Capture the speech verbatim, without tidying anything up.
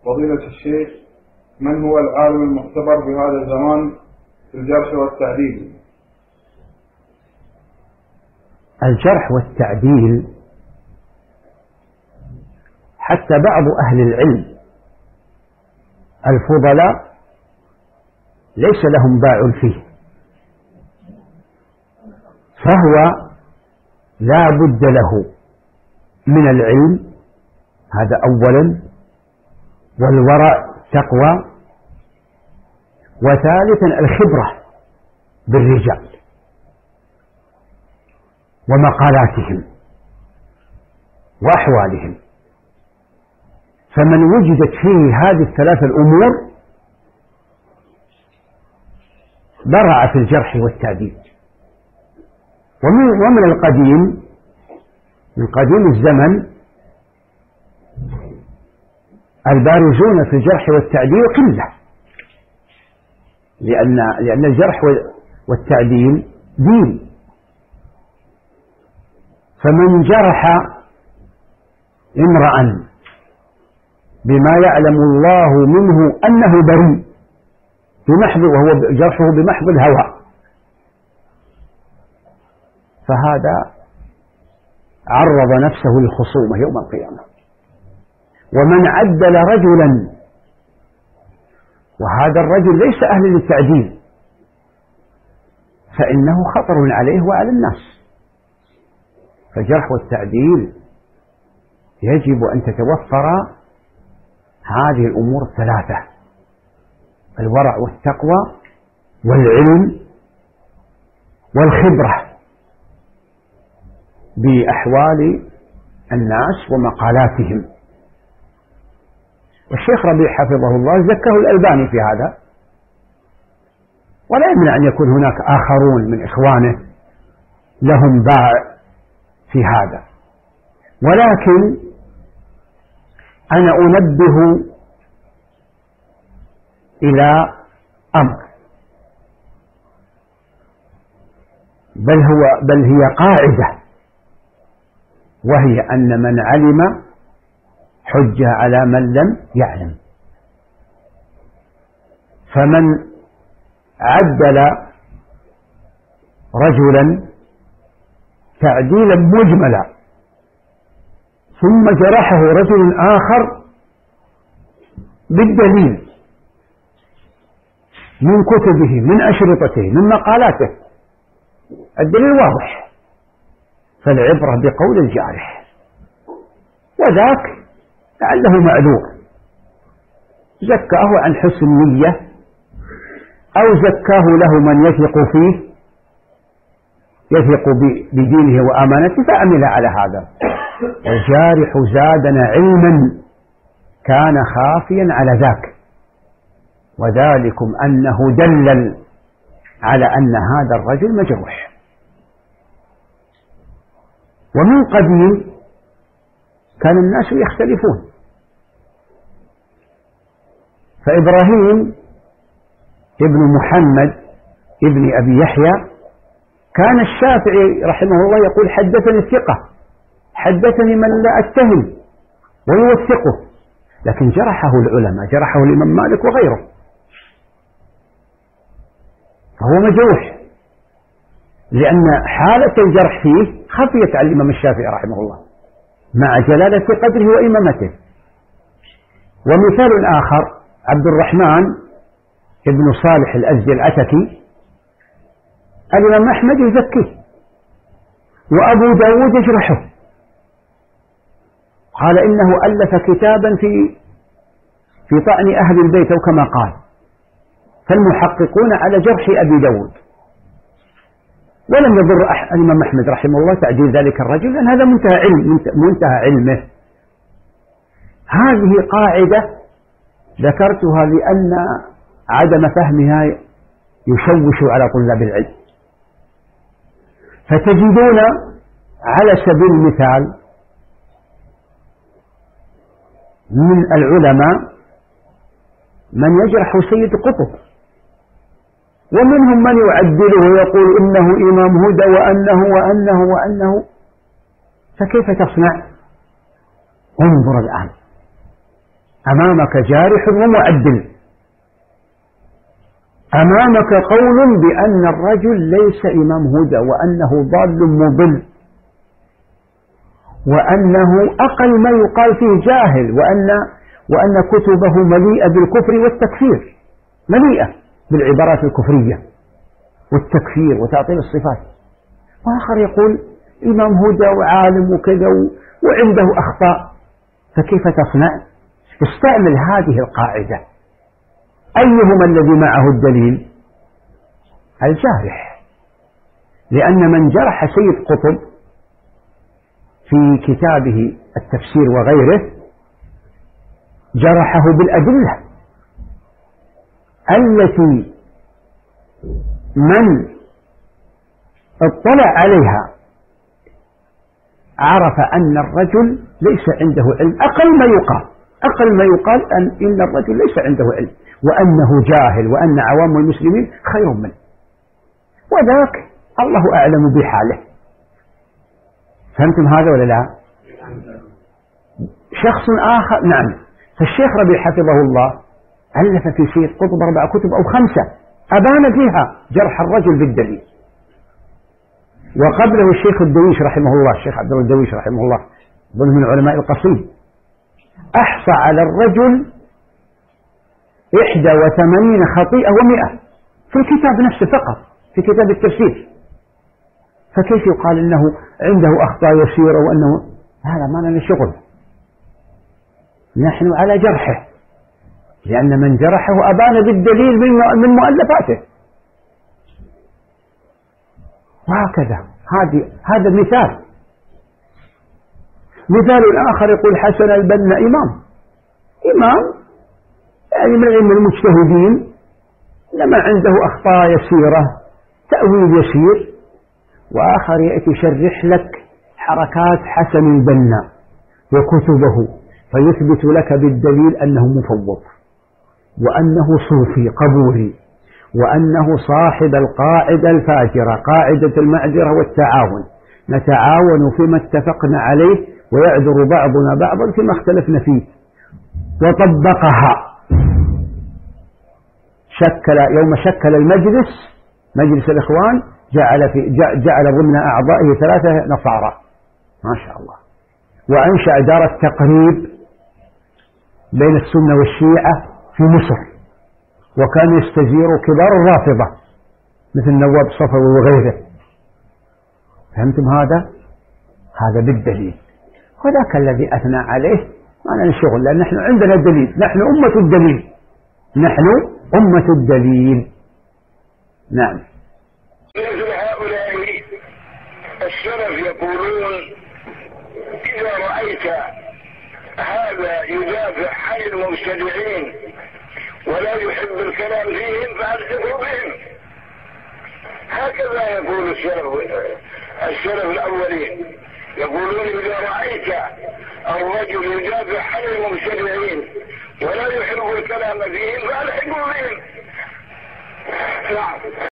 فضيلة الشيخ، من هو العالم المعتبر في هذا الزمان في الجرح والتعديل؟ الجرح والتعديل حتى بعض أهل العلم الفضلاء ليس لهم باع فيه، فهو لا بد له من العلم، هذا أولا، والورع تقوى، وثالثا الخبرة بالرجال ومقالاتهم وأحوالهم. فمن وجدت فيه هذه الثلاثة الأمور برع في الجرح والتعديل. ومن, ومن القديم، من قديم الزمن، البارزون في الجرح والتعديل قلة، لأن, لأن الجرح والتعديل دين. فمن جرح امرأ بما يعلم الله منه أنه بريء بمحض، وهو جرحه بمحض الهوى، فهذا عرض نفسه للخصومة يوم القيامة. ومن عدل رجلا، وهذا الرجل ليس أهل للتعديل، فإنه خطر عليه وعلى الناس. فالجرح والتعديل يجب أن تتوفر هذه الأمور الثلاثة: الورع والتقوى والعلم والخبرة بأحوال الناس ومقالاتهم. والشيخ ربيع حفظه الله زكاه الألباني في هذا، ولا يمنع أن يكون هناك آخرون من إخوانه لهم باع في هذا. ولكن أنا أنبه إلى أمر، بل هو بل هي قاعدة، وهي أن من علم حجة على من لم يعلم. فمن عدل رجلا تعديلا مجملا ثم جرحه رجل آخر بالدليل من كتبه، من أشرطته، من مقالاته، الدليل واضح، فالعبرة بقول الجارح، وذاك لعله معذور، زكاه عن حسن نية أو زكاه له من يثق فيه، يثق بدينه وأمانته فعمل على هذا. الجارح زادنا علما كان خافيا على ذاك، وذلكم أنه دلل على أن هذا الرجل مجروح. ومن قديم كان الناس يختلفون، فإبراهيم ابن محمد ابن أبي يحيى كان الشافعي رحمه الله يقول: حدثني الثقة، حدثني من لا أتهم، ويوثقه. لكن جرحه العلماء، جرحه الإمام مالك وغيره، فهو مجروح، لأن حالة الجرح فيه خفيت على الإمام الشافعي رحمه الله مع جلالة قدره وإمامته. ومثال آخر عبد الرحمن ابن صالح الأزدي العتكي، الإمام أحمد يزكيه وأبو داود يجرحه، قال إنه ألف كتابا في في طعن أهل البيت أو كما قال، فالمحققون على جرح أبي داود، ولم يضر الإمام أحمد رحمه الله تعديل ذلك الرجل، لأن هذا منتهى علم منتهى علمه. هذه قاعدة ذكرتها لأن عدم فهمها يشوش على طلاب العلم. فتجدون على سبيل المثال من العلماء من يجرح سيد قطب، ومنهم من يعدله ويقول إنه إمام هدى وأنه وأنه وأنه. فكيف تصنع؟ انظر الآن، أمامك جارح ومعدل، أمامك قول بأن الرجل ليس إمام هدى وأنه ضال مضل، وأنه أقل ما يقال فيه جاهل، وأن وأن كتبه مليئة بالكفر والتكفير، مليئة بالعبارات الكفرية والتكفير وتعطيل الصفات. وآخر يقول إمام هدى وعالم وكذا وعنده أخطاء. فكيف تصنع؟ استعمل هذه القاعدة: أيهما الذي معه الدليل؟ الجارح، لأن من جرح سيد قطب في كتابه التفسير وغيره جرحه بالأدلة التي من اطلع عليها عرف أن الرجل ليس عنده علم. أقل ما يقال أقل ما يقال أن إن الرجل ليس عنده علم وأنه جاهل وأن عوام المسلمين خير منه، وذاك الله أعلم بحاله. فهمتم هذا ولا لا؟ شخص آخر، نعم. فالشيخ ربيع حفظه الله ألف في سيد قطب أربع كتب أو خمسة أبان فيها جرح الرجل بالدليل. وقبله الشيخ الدويش رحمه الله، الشيخ عبد الله الدويش رحمه الله من علماء القصيد، أحصى على الرجل إحدى وثمانين خطيئة ومئة في الكتاب نفسه فقط، في كتاب التفسير. فكيف يقال إنه عنده أخطاء يسيرة وأنه هذا ما لنا شغل؟ نحن على جرحه، لأن من جرحه أبان بالدليل من مؤلفاته. وهكذا هذه هذا مثال. مثال آخر يقول حسن البنا إمام إمام يعني من علم المجتهدين، لما عنده أخطاء يسيرة تأويل يسير. وآخر يأتي يشرح لك حركات حسن البنا وكتبه فيثبت لك بالدليل أنه مفوض وأنه صوفي قبوري وأنه صاحب القاعدة الفاجرة، قاعدة المعذرة والتعاون، نتعاون فيما اتفقنا عليه ويعذر بعضنا بعضا فيما اختلفنا فيه. وطبقها، شكل يوم شكل المجلس مجلس الإخوان جعل, في جعل ضمن أعضائه ثلاثة نصارى ما شاء الله، وأنشأ دار التقريب بين السنة والشيعة في مصر، وكان يستجير كبار الرافضة مثل نواب صفوي وغيره. فهمتم هذا؟ هذا بالدليل. وذاك الذي أثنى عليه ما لنا شغل، لأن نحن عندنا الدليل، نحن أمة الدليل، نحن أمة الدليل. نعم. مثل هؤلاء السلف يقولون إذا رأيت هذا يدافع عن المبتدعين ولا يحب الكلام فيهم فألحقوا بهم. هكذا يقول السلف السلف الأولين، يقولون إذا رأيت الرجل يدافع عن المبتدعين ولا يحب الكلام فيهم فألحقوا بهم. نعم.